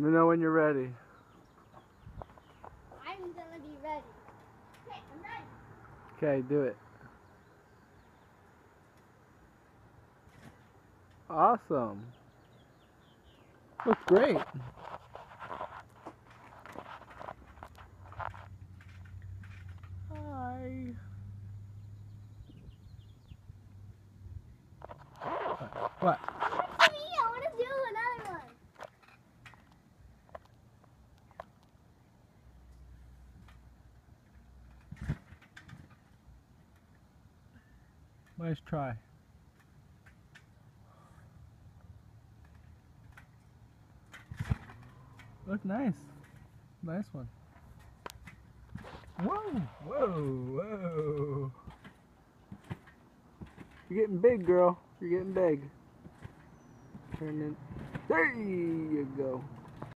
Let me know when you're ready. I'm gonna be ready. Okay, I'm ready. Okay, do it. Awesome. Looks great. Hi. What? Look at me, I want to do another one. Nice try. Look nice. Nice one. Whoa, whoa, whoa. You're getting big, girl. You're getting big. Turn in. There you go.